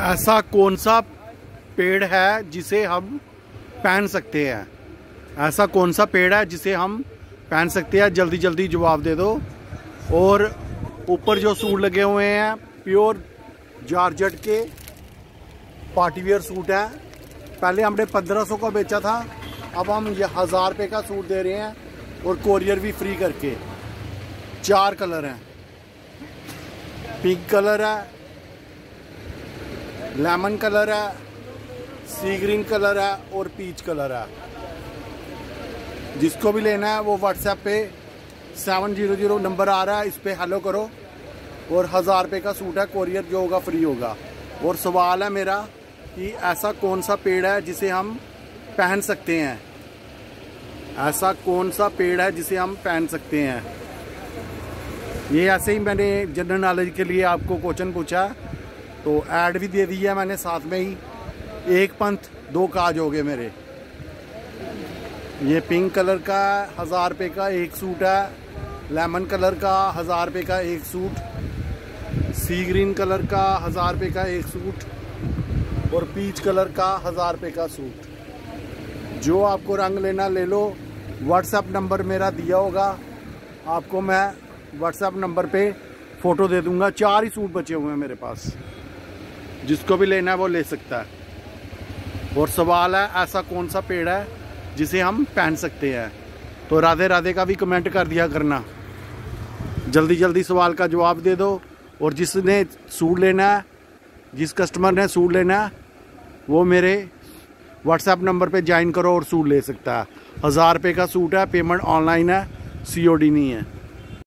ऐसा कौन सा पेड़ है जिसे हम पहन सकते हैं? ऐसा कौन सा पेड़ है जिसे हम पहन सकते हैं? जल्दी जल्दी जवाब दे दो। और ऊपर जो सूट लगे हुए हैं प्योर जॉर्जेट के पार्टीवेयर सूट है। पहले हमने 1500 का बेचा था, अब हम ये 1000 रुपये का सूट दे रहे हैं और कोरियर भी फ्री करके। 4 कलर हैं, पिंक कलर है, लेमन कलर है, सी ग्रीन कलर है और पीच कलर है। जिसको भी लेना है वो व्हाट्सएप पे 700 नंबर आ रहा है, इस पे हेलो करो। और 1000 रुपये का सूट है, कोरियर जो होगा फ्री होगा। और सवाल है मेरा कि ऐसा कौन सा पेड़ है जिसे हम पहन सकते हैं? ऐसा कौन सा पेड़ है जिसे हम पहन सकते हैं? ये ऐसे ही मैंने जनरल नॉलेज के लिए आपको क्वेश्चन पूछा, तो ऐड भी दे दी है मैंने साथ में ही। एक पंथ दो काज हो गए मेरे। ये पिंक कलर का 1000 रुपये का एक सूट है, लेमन कलर का 1000 रुपये का एक सूट, सी ग्रीन कलर का 1000 रुपये का एक सूट और पीच कलर का 1000 रुपये का सूट। जो आपको रंग लेना ले लो। व्हाट्सएप नंबर मेरा दिया होगा आपको, मैं व्हाट्सएप नंबर पे फ़ोटो दे दूंगा। 4 ही सूट बचे हुए हैं मेरे पास, जिसको भी लेना है वो ले सकता है। और सवाल है ऐसा कौन सा पेड़ है जिसे हम पहन सकते हैं? तो राधे राधे का भी कमेंट कर दिया करना। जल्दी जल्दी सवाल का जवाब दे दो। और जिसने सूट लेना है, जिस कस्टमर ने सूट लेना है, वो मेरे व्हाट्सएप नंबर पे ज्वाइन करो और सूट ले सकता है। 1000 रुपये का सूट है, पेमेंट ऑनलाइन है, COD नहीं है।